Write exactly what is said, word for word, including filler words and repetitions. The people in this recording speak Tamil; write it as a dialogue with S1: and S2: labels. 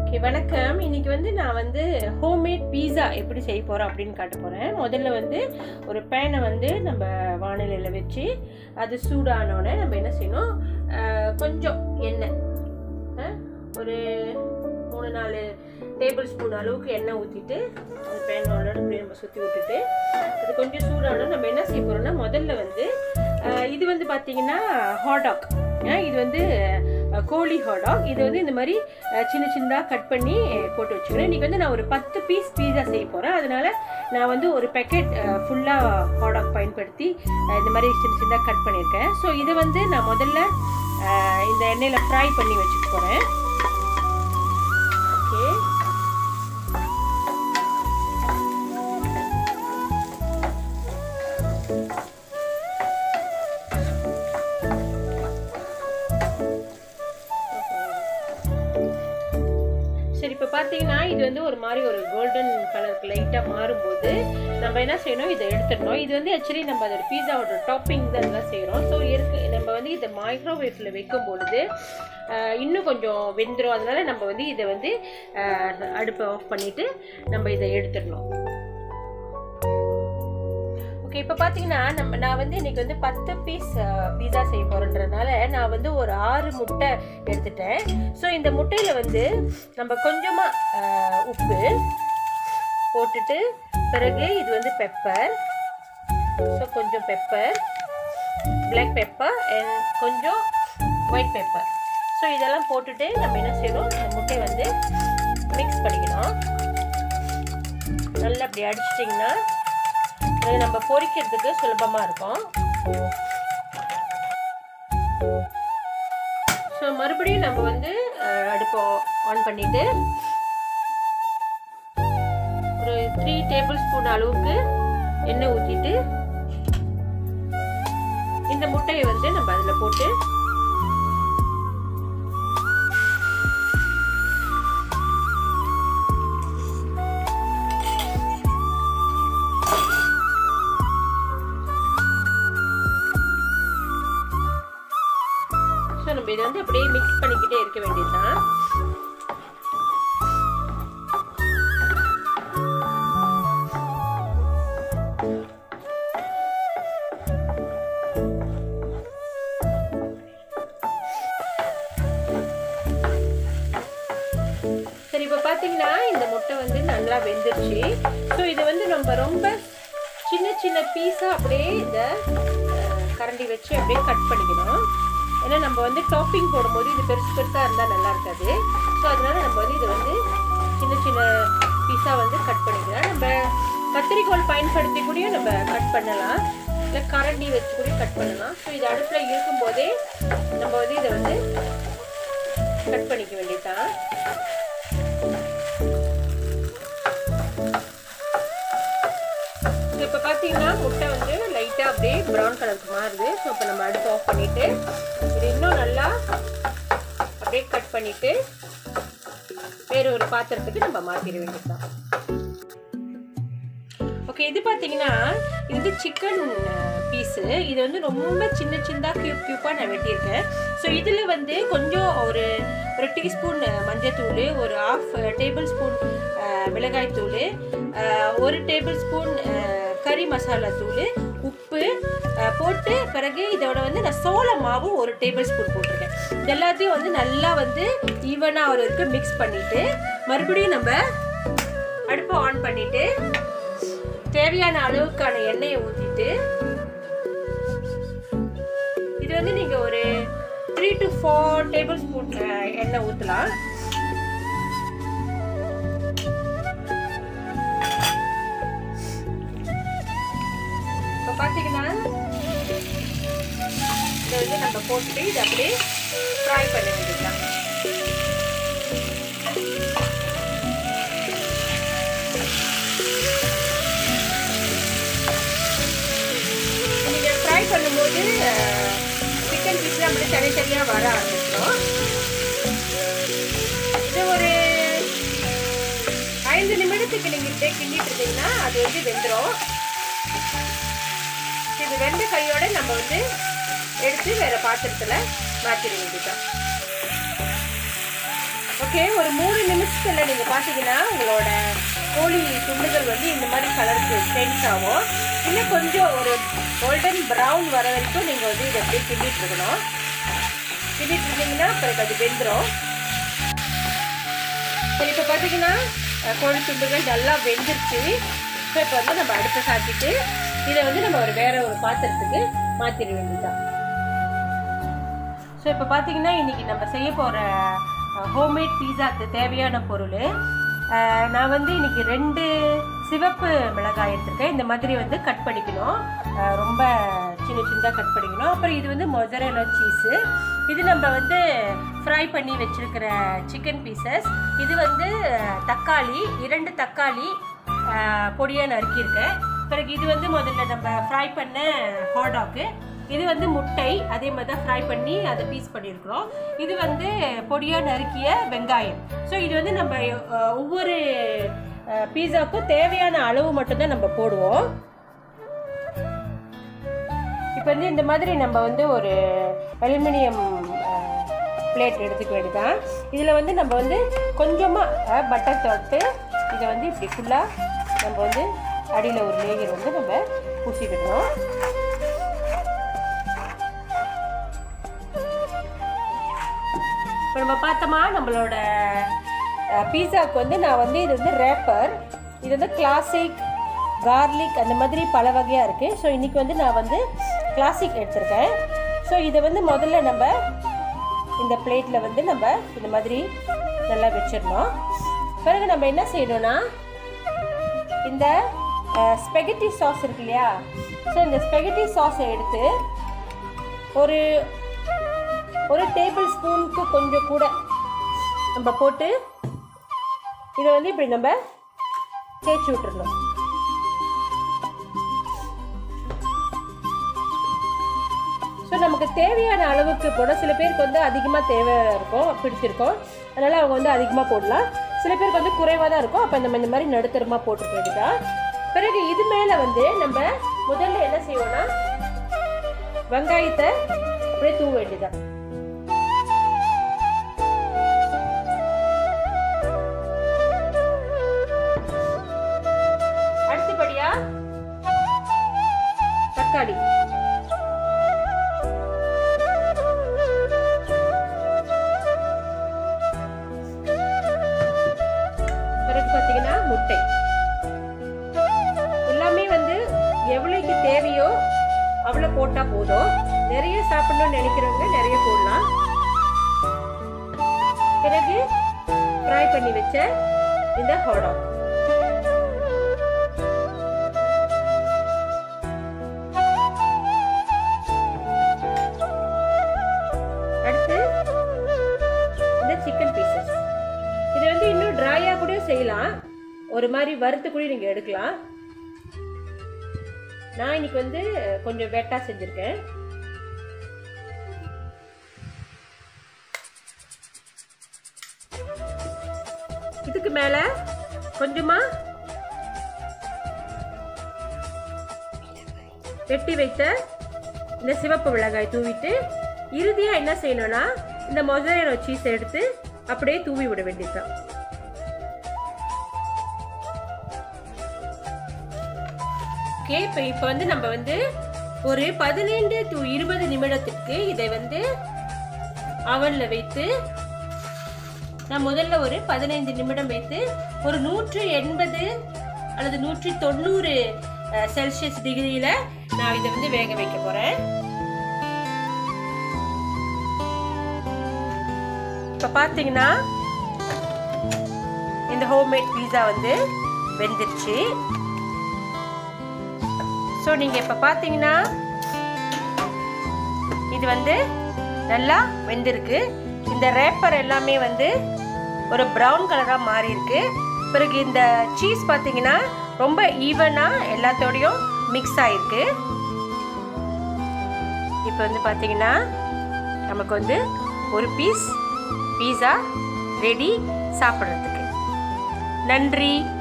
S1: ஓகே வணக்கம். இன்னைக்கு வந்து நான் வந்து ஹோம்மேட் பீஸா எப்படி செய்ய போறோம் அப்படின்னு காட்ட போறேன். முதல்ல வந்து ஒரு பேனை வந்து நம்ம வானிலையில வச்சு அது சூடானோடனே நம்ம என்ன செய்யணும், கொஞ்சம் எண்ணெய், ஒரு மூணு நாலு டேபிள் ஸ்பூன் அளவுக்கு எண்ணெய் ஊற்றிட்டு அந்த பேனோட நம்ம சுற்றி விட்டுட்டு அது கொஞ்சம் சூடானோம். நம்ம என்ன செய்ய போறோம்னா, முதல்ல வந்து இது வந்து பார்த்தீங்கன்னா ஹாட்-டாக், இது வந்து கோழி ஹாட்-டாக். இது வந்து இந்த மாதிரி சின்ன சின்னதாக கட் பண்ணி போட்டு வச்சுக்கிறேன். இன்றைக்கி வந்து நான் ஒரு பத்து பீஸ் பீஸா செய்ய போகிறேன். அதனால் நான் வந்து ஒரு பேக்கெட் ஃபுல்லாக ஹாட்-டாக் பயன்படுத்தி இந்த மாதிரி சின்ன சின்னதாக கட் பண்ணியிருக்கேன். ஸோ இதை வந்து நான் முதல்ல இந்த எண்ணெயில் ஃப்ரை பண்ணி வச்சுக்க போகிறேன். ஓகே, சரி. இப்போ பார்த்தீங்கன்னா இது வந்து ஒரு மாதிரி ஒரு கோல்டன் கலருக்கு லைட்டாக மாறும்போது நம்ம என்ன செய்யணும், இதை எடுத்துடணும். இது வந்து ஆக்சுவலி நம்ம அதோட பீஸாவோட டாப்பிங் தான் இதெல்லாம் செய்கிறோம். ஸோ இருக்கு நம்ம வந்து இதை மைக்ரோவேவ்ல வைக்கும் பொழுது இன்னும் கொஞ்சம் வெந்துடும். அதனால நம்ம வந்து இதை வந்து அடுப்பை ஆஃப் பண்ணிட்டு நம்ம இதை எடுத்துடணும். ஓகே, இப்போ பார்த்தீங்கன்னா நம்ம நான் வந்து இன்னைக்கு வந்து பத்து பீஸ் பீஸா செய்ய போகிறேன்றதுனால நான் வந்து ஒரு ஆறு முட்டை எடுத்துட்டேன். ஸோ இந்த முட்டையில் வந்து நம்ம கொஞ்சமாக உப்பு போட்டுட்டு, பிறகு இது வந்து பெப்பர், ஸோ கொஞ்சம் பெப்பர், பிளாக் பெப்பர் அண்ட் கொஞ்சம் ஒயிட் பெப்பர். ஸோ இதெல்லாம் போட்டுட்டு நம்ம என்ன செய்யணும், இந்த முட்டையை வந்து மிக்ஸ் பண்ணிக்கணும். நல்லா அப்படி அடிச்சிட்டிங்கன்னா அது நம்ம பொரிக்கிறதுக்கு சுலபமாக இருக்கும். ஸோ மறுபடியும் நம்ம வந்து அடுப்பை ஆன் பண்ணிட்டு ஒரு த்ரீ டேபிள் ஸ்பூன் அளவுக்கு எண்ணெய் ஊற்றிட்டு இந்த முட்டையை வந்து நம்ம அதில் போட்டு நம்ம இதை வந்து அப்படியே மிக்ஸ் பண்ணிக்கிட்டே இருக்க வேண்டியதுதான். சரி, இப்போ பார்த்தீங்கன்னா இந்த முட்டை வந்து நல்லா வெந்துருச்சு. ஸோ இதை வந்து நம்ம ரொம்ப சின்ன சின்ன பீஸாக அப்படியே இந்த கரண்டி வச்சு அப்படியே கட் பண்ணிக்கணும். ஏன்னா நம்ம வந்து டாப்பிங் போடும்போது இது பெருசு பெருசாக இருந்தால் நல்லா இருக்காது. ஸோ அதனால நம்ம வந்து இதை வந்து சின்ன சின்ன பீஸாக வந்து கட் பண்ணிக்கலாம். நம்ம கத்திரிக்கோல் பயன்படுத்தி கூட நம்ம கட் பண்ணலாம், இல்லை கரண்டி வச்சு கூட கட் பண்ணலாம். ஸோ இது அடுப்பில் இருக்கும்போதே நம்ம வந்து இதை வந்து கட் பண்ணிக்க வேண்டியதுதான். இப்போ பார்த்தீங்கன்னா முட்டை வந்து லைட்டாக அப்படியே ப்ரௌன் கலருக்கு மாறுது. ஸோ இப்போ நம்ம அடுப்பு ஆஃப் பண்ணிவிட்டு இது இன்னும் நல்லா அப்படியே கட் பண்ணிவிட்டு வேறு ஒரு பாத்திரத்துக்கு நம்ம மாற்றிட வேண்டியதுதான். ஓகே, இது பார்த்தீங்கன்னா இது வந்து சிக்கன் பீஸு. இது வந்து ரொம்ப சின்ன சின்னதாக க்யூப் க்யூப்பாக நான் வெட்டியிருக்கேன். ஸோ இதில் வந்து கொஞ்சம் ஒரு ஒரு டீஸ்பூன் மஞ்சத்தூள், ஒரு ஆஃப் டேபிள் ஸ்பூன் மிளகாய்த்தூள், ஒரு டேபிள் ஸ்பூன் கறி மசாலா தூள், உப்பு போட்டு, பிறகு இதோட வந்து நான் சோள மாவு ஒரு டேபிள் ஸ்பூன் போட்டிருக்கேன். இது எல்லாத்தையும் வந்து நல்லா வந்து ஈவனாக ஒரு வரைக்கும் மிக்ஸ் பண்ணிவிட்டு மறுபடியும் நம்ம அடுப்பை ஆன் பண்ணிவிட்டு தேவையான அளவுக்கான எண்ணெயை ஊற்றிட்டு இது வந்து நீங்கள் ஒரு three to four tablespoon எண்ணெய் ஊற்றலாம். இப்போ பார்த்தீங்கன்னா இதை வந்து நம்ம போட்டுட்டு இதை அப்படியே ஃப்ரை பண்ண வேண்டியதுதான். நீங்கள் ஃப்ரை பண்ணும்போது சிக்கன் பீஸ்லாம் அப்படியே தனித்தனியாக வர ஆரம்பிச்சிடும். இது ஒரு ஐந்து நிமிடத்துக்கு நீங்கள் இப்படியே கிண்டிட்டு இருந்தீங்கன்னா அது வந்து வெந்துடும். இது வெந்த கையோட நம்ம வந்து எடுத்து வேற பாத்திரத்தில் மாற்றிட வேண்டியதுதான். ஓகே, ஒரு மூணு நிமிஷத்தில் நீங்கள் பார்த்தீங்கன்னா உங்களோட கோழி துண்டுகள் வந்து இந்த மாதிரி கலருக்கு சேஞ்ச் ஆகும். இன்னும் கொஞ்சம் ஒரு கோல்டன் ப்ரௌன் வர வரைக்கும் நீங்கள் வந்து இதை அப்படியே கிண்டிட்டு இருக்கணும். கிண்டிட்டு இருந்தீங்கன்னா அப்புறம் அது வெந்துடும். சரி, இப்போ பார்த்தீங்கன்னா கோழி துண்டுகள் நல்லா வெந்துருச்சு. ஸோ இப்போ வந்து நம்ம அடுப்பை சாத்திட்டு இதை வந்து நம்ம ஒரு வேற ஒரு பாத்திரத்துக்கு மாற்றிட வேண்டியதுதான். ஸோ இப்போ பார்த்தீங்கன்னா இன்றைக்கி நம்ம செய்ய போகிற ஹோம்மேட் பீஸாக்கு தேவையான பொருள், நான் வந்து இன்றைக்கி ரெண்டு சிவப்பு மிளகாய் எடுத்துருக்கேன். இந்த மாதிரி வந்து கட் பண்ணிக்கணும், ரொம்ப சின்ன சின்னதாக கட் பண்ணிக்கணும். அப்புறம் இது வந்து மொசரெல்லா சீஸு, இது நம்ம வந்து ஃப்ரை பண்ணி வச்சுருக்கிற சிக்கன் பீசஸ். இது வந்து தக்காளி, இரண்டு தக்காளி பொடியாக நறுக்கியிருக்கேன். பிறகு இது வந்து முதல்ல நம்ம ஃப்ரை பண்ண ஹாட்டாக்கு. இது வந்து முட்டை, அதே மாதிரி தான் ஃப்ரை பண்ணி அதை பீஸ் பண்ணியிருக்கிறோம். இது வந்து பொடியாக நறுக்கிய வெங்காயம். ஸோ இது வந்து நம்ம ஒவ்வொரு பீஸாவுக்கும் தேவையான அளவு மட்டும்தான் நம்ம போடுவோம். இப்போ வந்து இந்த மாதிரி நம்ம வந்து ஒரு அலுமினியம் பிளேட் எடுத்துக்க வேண்டியதான். இதில் வந்து நம்ம வந்து கொஞ்சமாக பட்டர் தொட்டு இதை வந்து இப்படி ஃபுல்லாக நம்ம வந்து அடியில் ஒரு லேயர் வந்து நம்ம பூசிக்கிடணும். இப்போ நம்ம பார்த்தோமா நம்மளோட பீஸாவுக்கு வந்து நான் வந்து இது வந்து ரேப்பர், இது வந்து கிளாசிக், கார்லிக், அந்த மாதிரி பல வகையாக இருக்குது. ஸோ இன்றைக்கி வந்து நான் வந்து கிளாசிக் எடுத்திருக்கேன். ஸோ இதை வந்து முதல்ல நம்ம இந்த பிளேட்டில் வந்து நம்ம இந்த மாதிரி நல்லா வச்சிடணும். பிறகு நம்ம என்ன செய்யணும்னா இந்த ஸ்பெகட்டி சாஸ் இருக்கு இல்லையா, ஸோ இந்த ஸ்பெகட்டி சாஸை எடுத்து ஒரு ஒரு டேபிள் ஸ்பூனுக்கு கொஞ்சம் கூட நம்ம போட்டு இதை வந்து இப்படி நம்ம தேய்ச்சி விட்டுறணும். ஸோ நமக்கு தேவையான அளவுக்கு போட, சில பேருக்கு வந்து அதிகமாக தேவை இருக்கும், பிடிச்சிருக்கும், அதனால் அவங்க வந்து அதிகமாக போடலாம். சில பேருக்கு வந்து குறைவாக தான் இருக்கும், அப்போ நம்ம இந்த மாதிரி நடுத்தரமாக போட்டுக்க வேண்டியதா. பிறகு இது மேலே வந்து நம்ம முதல்ல என்ன செய்வோம்னா வெங்காயத்தை அப்படியே தூவ வேண்டியதான். அடுத்தபடியா தக்காளி, பிறகு பார்த்தீங்கன்னா முட்டை. எல்லாமே வந்து எவ்வளவுக்கு தேவையோ அவ்வளோ போட்டால் போதும். நிறைய சாப்பிடணும்னு நினைக்கிறவங்க நிறைய போடலாம். பிறகு ஃப்ரை பண்ணி வச்ச இந்த ஹாட் அடுத்து இந்த சிக்கன் பீசஸ். இதை வந்து இன்னும் ட்ரையாக கூட செய்யலாம், ஒரு மாதிரி வறுத்து கூட நீங்கள் எடுக்கலாம். நான் இன்னைக்கு வந்து கொஞ்சம் வெட்டா செஞ்சிருக்கேன். இதுக்கு மேல கொஞ்சமா வெட்டி வைத்த இந்த சிவப்பு மிளகாய் தூவிட்டு இறுதியா என்ன செய்யணும்னா இந்த மொசரெல்லா சீஸ் எடுத்து அப்படியே தூவி விட வேண்டியதுதான். ஓகே, இப்போ இப்போ வந்து நம்ம வந்து ஒரு பதினைந்து டு இருபது நிமிடத்துக்கு இதை வந்து அவனில் வைத்து, நான் முதல்ல ஒரு பதினைந்து நிமிடம் வைத்து ஒரு நூற்று எண்பது அல்லது நூற்றி தொண்ணூறு செல்சியஸ் டிகிரியில் நான் இதை வந்து வேக வைக்க போகிறேன். இப்போ பார்த்தீங்கன்னா இந்த ஹோம்மேட் பீஸா வந்து வெந்துருச்சு. ஸோ நீங்கள் இப்போ பார்த்தீங்கன்னா இது வந்து நல்லா வெந்திருக்கு. இந்த ரேப்பர் எல்லாமே வந்து ஒரு ப்ரௌன் கலராக மாறி இருக்கு. பிறகு இந்த சீஸ் பார்த்தீங்கன்னா ரொம்ப ஈவனாக எல்லாத்தோடையும் மிக்ஸ் ஆகிருக்கு. இப்போ வந்து பார்த்தீங்கன்னா நமக்கு வந்து ஒரு பீஸ் பீஸா ரெடி சாப்பிட்றதுக்கு. நன்றி.